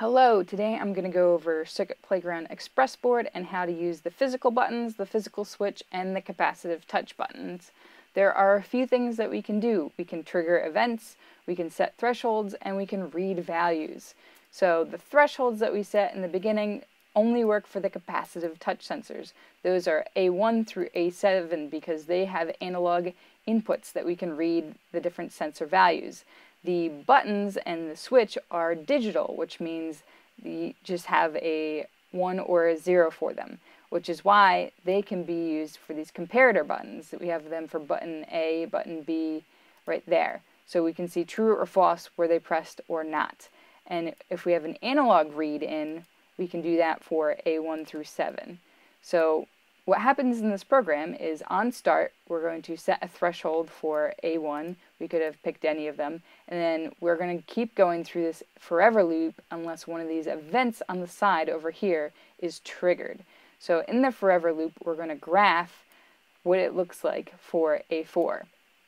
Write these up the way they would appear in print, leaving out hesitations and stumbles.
Hello, today I'm going to go over Circuit Playground Express Board and how to use the physical buttons, the physical switch, and the capacitive touch buttons. There are a few things that we can do. We can trigger events, we can set thresholds, and we can read values. So the thresholds that we set in the beginning only work for the capacitive touch sensors. Those are A1 through A7 because they have analog inputs that we can read the different sensor values. The buttons and the switch are digital, which means you just have a 1 or a 0 for them, which is why they can be used for these comparator buttons. We have them for button A, button B, right there. So we can see true or false where they pressed or not. And if we have an analog read in, we can do that for A1 through 7. So what happens in this program is on start, we're going to set a threshold for A1. We could have picked any of them. And then we're going to keep going through this forever loop unless one of these events on the side over here is triggered. So in the forever loop, we're going to graph what it looks like for A4.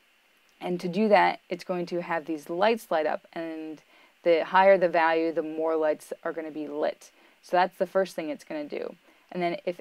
And to do that, it's going to have these lights light up. And the higher the value, the more lights are going to be lit. So that's the first thing it's going to do. And then if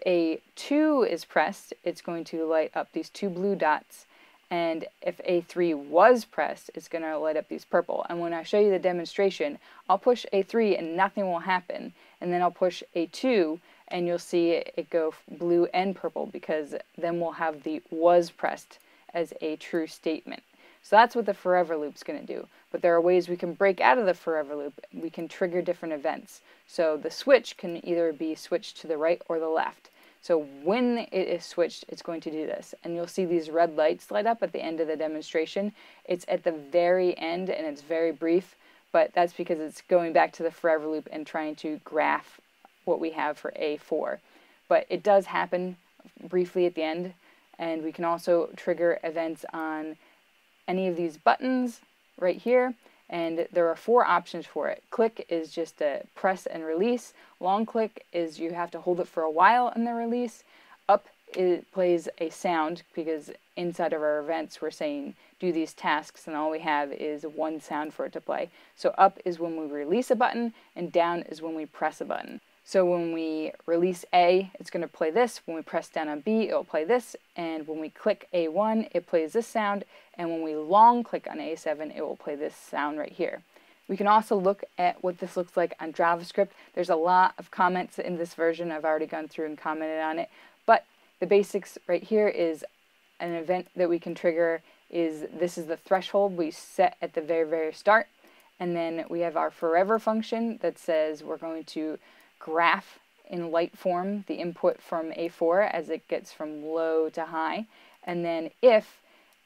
A2 is pressed, it's going to light up these 2 blue dots. And if A3 was pressed, it's going to light up these purple. And when I show you the demonstration, I'll push A3 and nothing will happen. And then I'll push A2 and you'll see it go blue and purple because then we'll have the was pressed as a true statement. So that's what the forever loop's going to do. But there are ways we can break out of the forever loop. We can trigger different events. So the switch can either be switched to the right or the left. So when it is switched, it's going to do this. And you'll see these red lights light up at the end of the demonstration. It's at the very end and it's very brief, but that's because it's going back to the forever loop and trying to graph what we have for A4. But it does happen briefly at the end, and we can also trigger events on any of these buttons right here, and there are 4 options for it. Click is just a press and release. Long click is you have to hold it for a while in the release. Up, it plays a sound because inside of our events we're saying do these tasks and all we have is one sound for it to play. So up is when we release a button and down is when we press a button. So when we release A, it's going to play this. When we press down on B, it'll play this. And when we click A1, it plays this sound. And when we long click on A7, it will play this sound right here. We can also look at what this looks like on JavaScript. There's a lot of comments in this version. I've already gone through and commented on it. But the basics right here is an event that we can trigger is this is the threshold we set at the very, very start. And then we have our forever function that says we're going to graph in light form the input from A4 as it gets from low to high. And then if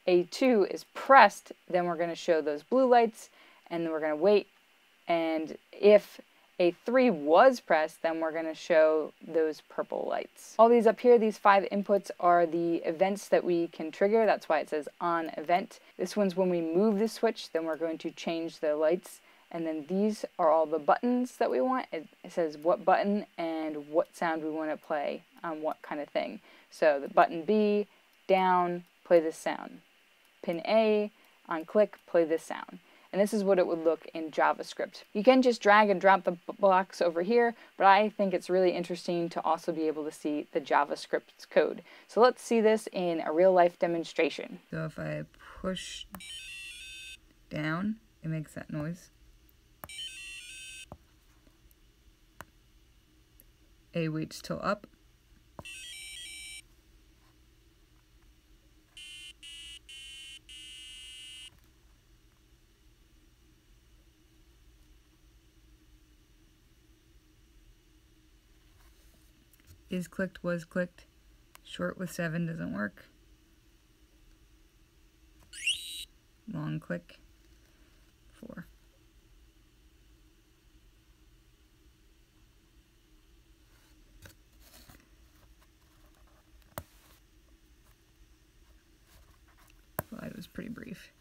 A2 is pressed, then we're going to show those blue lights and then we're going to wait. And if A3 was pressed, then we're going to show those purple lights. All these up here, these 5 inputs are the events that we can trigger. That's why it says on event. This one's when we move the switch, then we're going to change the lights. And then these are all the buttons that we want. It says what button and what sound we want to play on what kind of thing. So the button B, down, play this sound. Pin A, on click, play this sound. And this is what it would look in JavaScript. You can just drag and drop the blocks over here, but I think it's really interesting to also be able to see the JavaScript code. So let's see this in a real-life demonstration. So if I push down, it makes that noise. A waits till up. Is clicked, was clicked. Short with 7 doesn't work. Long click, 4. Well, it was pretty brief.